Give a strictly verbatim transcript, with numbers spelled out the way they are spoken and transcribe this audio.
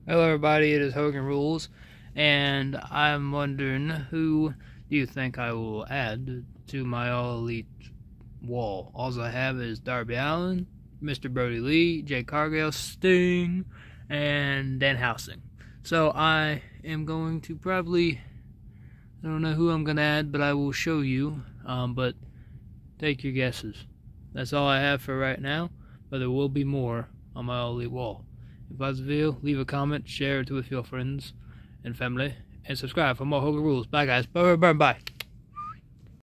Hello everybody, it is Hogan Rules, and I'm wondering who do you think I will add to my All Elite wall. All I have is Darby Allin, Mister Brody Lee, Jay Cargill, Sting, and Dan Housing. So I am going to probably, I don't know who I'm going to add, but I will show you, um, but take your guesses. That's all I have for right now, but there will be more on my All Elite wall. If you like the video, leave a comment, share it with your friends and family, and subscribe for more Hogan Rules. Bye guys. Bye bye bye.